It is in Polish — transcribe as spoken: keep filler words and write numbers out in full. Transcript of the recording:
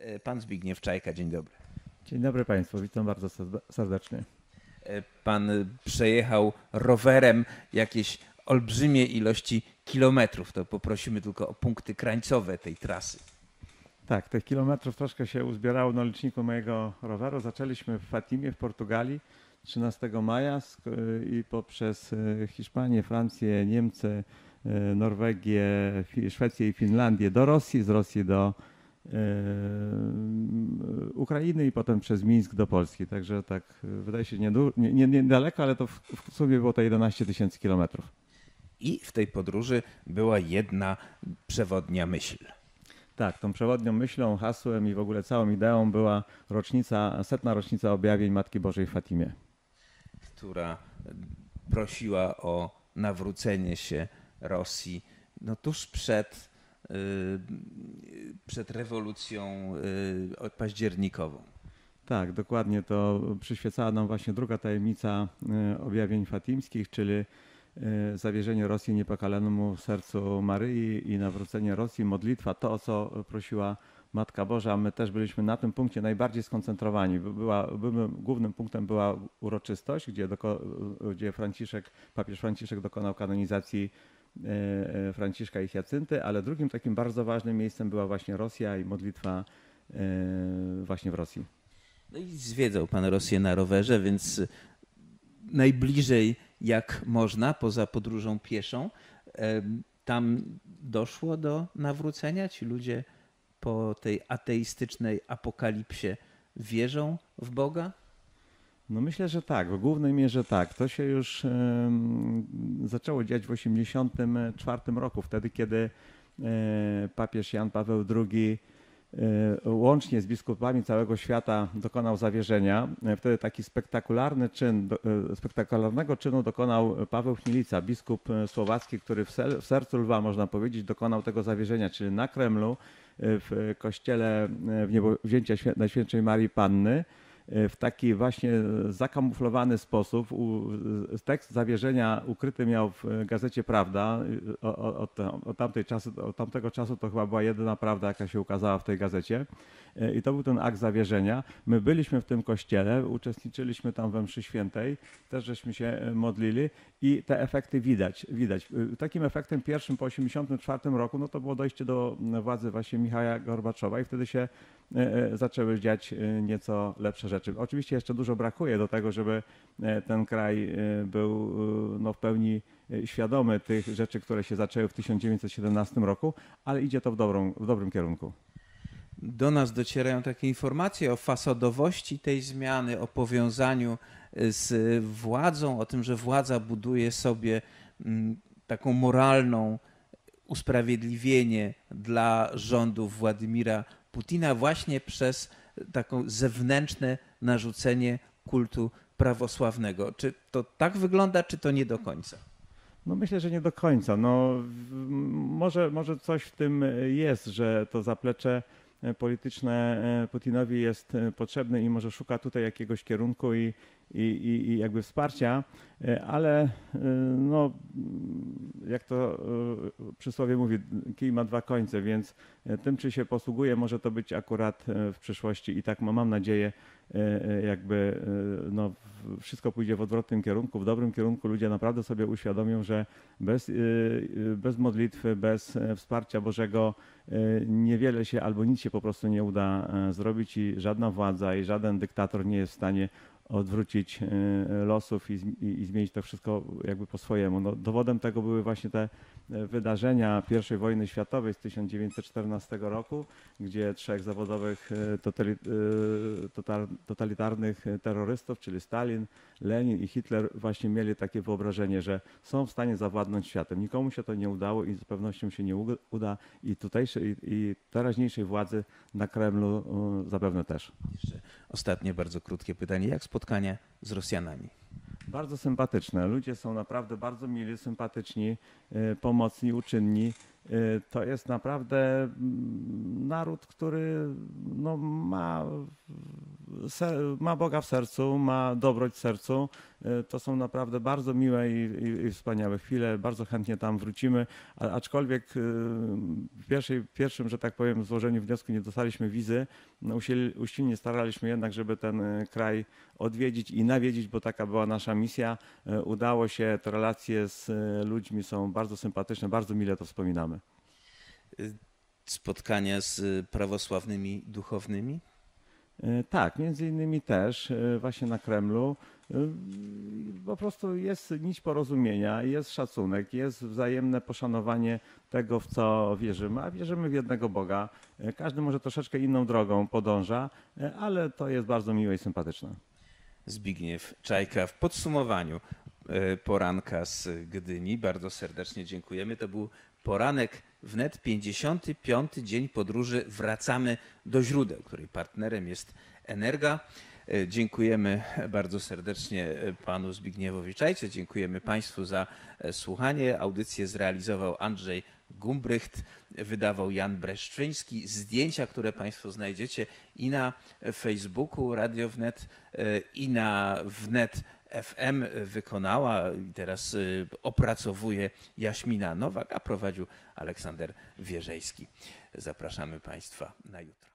Pan Zbigniew Czajka, dzień dobry. Dzień dobry Państwu, witam bardzo serdecznie. Pan przejechał rowerem jakieś olbrzymie ilości kilometrów. To poprosimy tylko o punkty krańcowe tej trasy. Tak, tych kilometrów troszkę się uzbierało na liczniku mojego roweru. Zaczęliśmy w Fatimie w Portugalii trzynastego maja i poprzez Hiszpanię, Francję, Niemcy, Norwegię, Szwecję i Finlandię do Rosji, z Rosji do Ukrainy i potem przez Mińsk do Polski. Także tak wydaje się niedaleko, nie, nie, nie ale to w, w sumie było to jedenaście tysięcy kilometrów. I w tej podróży była jedna przewodnia myśl. Tak, tą przewodnią myślą, hasłem i w ogóle całą ideą była rocznica, setna rocznica objawień Matki Bożej w Fatimie. Która prosiła o nawrócenie się Rosji no tuż przed, yy, przed rewolucją yy, październikową. Tak, dokładnie. To przyświecała nam właśnie druga tajemnica objawień fatimskich, czyli zawierzenie Rosji niepokalanemu sercu Maryi i nawrócenie Rosji, modlitwa, to o co prosiła Matka Boża. My też byliśmy na tym punkcie najbardziej skoncentrowani. Była, były, głównym punktem była uroczystość, gdzie, doko, gdzie Franciszek, papież Franciszek dokonał kanonizacji Franciszka i Hiacynty, ale drugim takim bardzo ważnym miejscem była właśnie Rosja i modlitwa właśnie w Rosji. No i zwiedzał pan Rosję na rowerze, więc najbliżej jak można, poza podróżą pieszą. Tam doszło do nawrócenia? Ci ludzie po tej ateistycznej apokalipsie wierzą w Boga? No myślę, że tak, w głównej mierze tak. To się już um, zaczęło dziać w osiemdziesiątym czwartym roku, wtedy kiedy e, papież Jan Paweł drugi łącznie z biskupami całego świata dokonał zawierzenia. Wtedy taki spektakularny czyn, spektakularnego czynu dokonał Paweł Chmielica, biskup słowacki, który w sercu lwa, można powiedzieć, dokonał tego zawierzenia, czyli na Kremlu, w kościele w Niebowzięcia Najświętszej Marii Panny, w taki właśnie zakamuflowany sposób. Tekst zawierzenia ukryty miał w gazecie Prawda. Od, od, tamtej czasu, od tamtego czasu to chyba była jedyna prawda, jaka się ukazała w tej gazecie. I to był ten akt zawierzenia. My byliśmy w tym kościele, uczestniczyliśmy tam we mszy świętej, też żeśmy się modlili i te efekty widać. widać. Takim efektem pierwszym po osiemdziesiątym czwartym roku no to było dojście do władzy właśnie Michała Gorbaczowa i wtedy się zaczęły dziać nieco lepsze rzeczy. Oczywiście jeszcze dużo brakuje do tego, żeby ten kraj był no, w pełni świadomy tych rzeczy, które się zaczęły w tysiąc dziewięćset siedemnastym roku, ale idzie to w, dobrą, w dobrym kierunku. Do nas docierają takie informacje o fasadowości tej zmiany, o powiązaniu z władzą, o tym, że władza buduje sobie taką moralną usprawiedliwienie dla rządów Władimira Putina właśnie przez taką zewnętrzne narzucenie kultu prawosławnego. Czy to tak wygląda, czy to nie do końca? No myślę, że nie do końca. No, może, może coś w tym jest, że to zaplecze polityczne Putinowi jest potrzebne i może szuka tutaj jakiegoś kierunku i, i, i jakby wsparcia, ale no, jak to przysłowie mówi, kij ma dwa końce, więc tym, czy się posługuje, może to być akurat w przyszłości i tak mam nadzieję, jakby no, wszystko pójdzie w odwrotnym kierunku, w dobrym kierunku. Ludzie naprawdę sobie uświadomią, że bez, bez modlitwy, bez wsparcia Bożego niewiele się albo nic się po prostu nie uda zrobić i żadna władza i żaden dyktator nie jest w stanie odwrócić losów i, i, i zmienić to wszystko jakby po swojemu. No, dowodem tego były właśnie te wydarzenia pierwszej wojny światowej z tysiąc dziewięćset czternastego roku, gdzie trzech zawodowych totalitarnych terrorystów, czyli Stalin, Lenin i Hitler właśnie mieli takie wyobrażenie, że są w stanie zawładnąć światem. Nikomu się to nie udało i z pewnością się nie uda i tutejszej i, i teraźniejszej władzy na Kremlu zapewne też. Jeszcze ostatnie bardzo krótkie pytanie. Jak spotkania z Rosjanami? Bardzo sympatyczne. Ludzie są naprawdę bardzo mili, sympatyczni, pomocni, uczynni. To jest naprawdę naród, który no, ma ma Boga w sercu, ma dobroć w sercu. To są naprawdę bardzo miłe i, i, i wspaniałe chwile. Bardzo chętnie tam wrócimy, A, aczkolwiek w pierwszej, pierwszym, że tak powiem, złożeniu wniosku nie dostaliśmy wizy. No, usil, usilnie staraliśmy jednak, żeby ten kraj odwiedzić i nawiedzić, bo taka była nasza misja. Udało się, te relacje z ludźmi są bardzo sympatyczne, bardzo mile to wspominamy. Spotkania z prawosławnymi duchownymi? Tak, między innymi też właśnie na Kremlu. Po prostu jest nić porozumienia, jest szacunek, jest wzajemne poszanowanie tego, w co wierzymy, a wierzymy w jednego Boga. Każdy może troszeczkę inną drogą podąża, ale to jest bardzo miłe i sympatyczne. Zbigniew Czajka w podsumowaniu poranka z Gdyni. Bardzo serdecznie dziękujemy. To był poranek wnet, pięćdziesiąty piąty dzień podróży. Wracamy do źródeł, której partnerem jest Energa. Dziękujemy bardzo serdecznie panu Zbigniewowi Czajce. Dziękujemy państwu za słuchanie. Audycję zrealizował Andrzej Gumbrycht, wydawał Jan Breszczyński. Zdjęcia, które państwo znajdziecie i na Facebooku Radio Wnet, i na Wnet F M wykonała i teraz opracowuje Jaśmina Nowak, a prowadził Aleksander Wierzejski. Zapraszamy państwa na jutro.